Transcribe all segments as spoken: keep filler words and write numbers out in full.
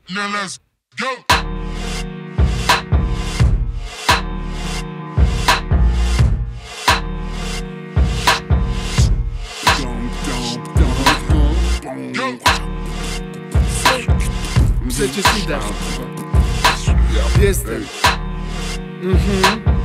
Now let's go. Przecież widać. Jestem. Mhm.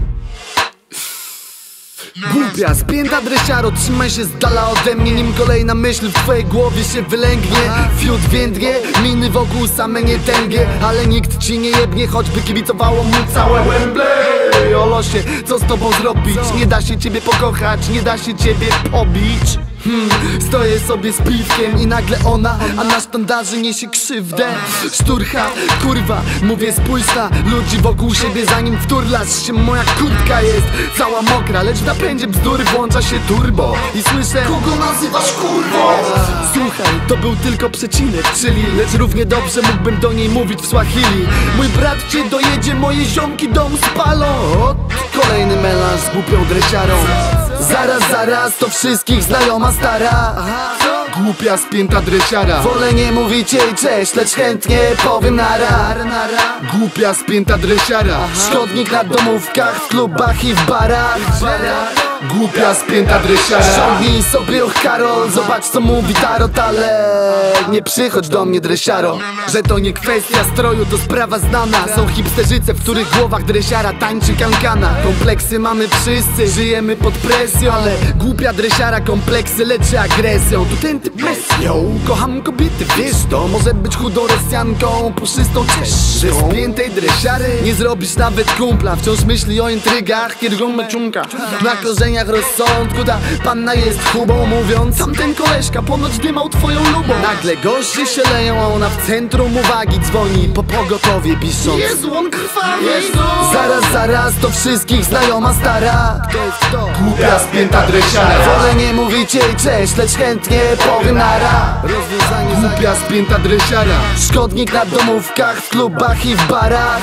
Głupia, spięta dresiaro, trzymaj się z dala ode mnie, nim kolejna myśl w twojej głowie się wylęgnie. Fiut więdnie, miny wokół same nie tęgie, ale nikt ci nie jebnie, choćby kibicowało mu całe Wembley. O losie, co z tobą zrobić? Nie da się ciebie pokochać, nie da się ciebie pobić. Hmm, stoję sobie z piwkiem i nagle ona, a na sztandarze niesie krzywdę. Szturcha, kurwa, mówię spójrz na ludzi wokół siebie, zanim wturlasz się. Moja kurtka jest cała mokra, lecz w napędzie bzdury włącza się turbo i słyszę: kogo nazywasz kurwą? Słuchaj, to był tylko przecinek, czyli lecz równie dobrze mógłbym do niej mówić w Swahili. Mój brat cię dojedzie, moje ziomki dom spalą. O, kolejny melanż z głupią dresiarą. Zaraz, zaraz, to wszystkich znajoma stara. Głupia, spięta dresiara. Wolę nie mówić jej cześć, lecz chętnie powiem nara. Głupia, spięta dresiara. Szkodnik na domówkach, w klubach i w barach. Głupia, spięta dresiara. Ściągnij sobie och Karol, zobacz co mówi tarot, ale nie przychodź do mnie dresiaro. Że to nie kwestia stroju, to sprawa znana. Są hipsterzyce, w których głowach dresiara tańczy kankana. Kompleksy mamy wszyscy, żyjemy pod presją, ale głupia dresiara kompleksy leczy agresją. Tu ten typ mesją. Kocham kobiety, wiesz to. Może być chudą Rosjanką, puszystą Czeszką. Ze spiętej dresiary nie zrobisz nawet kumpla. Wciąż myśli o intrygach, kiedy go meczunka. Na korzeniach rozsądku ta panna jest chubą, mówiąc: tamten koleżka ponoć dymał twoją lubą. Nagle goście się leją, a ona w centrum uwagi dzwoni po pogotowie, pisząc: Jezu, on krwawi. Zaraz, zaraz, to wszystkich znajoma stara. Kto jest kto? Głupia, spięta dresiara. Wolę nie mówić jej cześć, lecz chętnie powiem nara. Rozwiązanie: głupia, spięta dresiara. Szkodnik na domówkach, w klubach i w barach.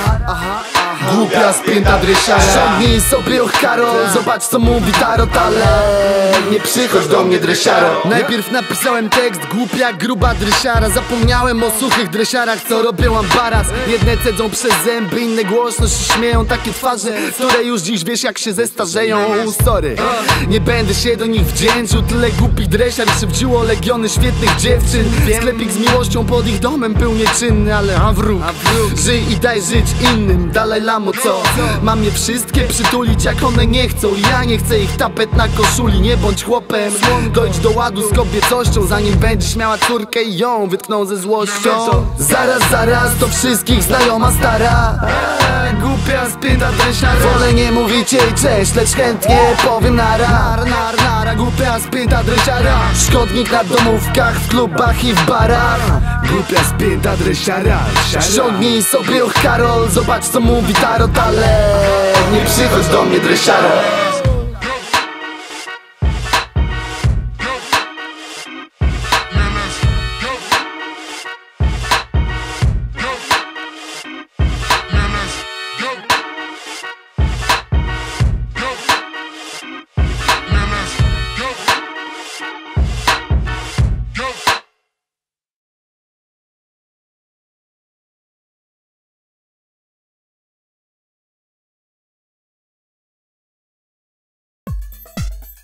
Głupia, spięta dresiara. Ściągnij sobie och Karol, zobacz co mówi tarot, ale nie przychodź do mnie dresiaro. Najpierw napisałem tekst, głupia, gruba dresiara. Zapomniałem o suchych dresiarach, co robią ambaras. Jedne cedzą przez zęby, inne głośno się śmieją. Takie twarze, które już dziś wiesz jak się zestarzeją. Sorry, nie będę się do nich wdzięczył. Tyle głupich dresiar przywdziło legiony świetnych dziewczyn. Sklepik z miłością pod ich domem był nieczynny, ale a wróg, żyj i daj żyć innym. Dalej lamo co? Mam je wszystkie przytulić jak one nie chcą. Ja nie chcę ich tapet na koszuli. Nie bądź chłopem, dojdź do ładu z kobiecością, zanim będziesz miała córkę i ją wytkną ze złością. Zaraz, zaraz, to wszystkich znajoma stara. Głupia, spięta dresiara. Wolę nie mówić jej cześć, lecz chętnie powiem nara. Nar, nara, głupia, spięta dresiara. Szkodnik na domówkach, w klubach i w barach. Głupia, spięta dresiara. Ściągnij sobie och Karol, zobacz co mówi tarot, ale nie przychodź do mnie dresiaro.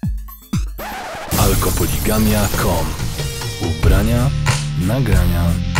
Alkopoligamia kropka com. Ubrania, nagrania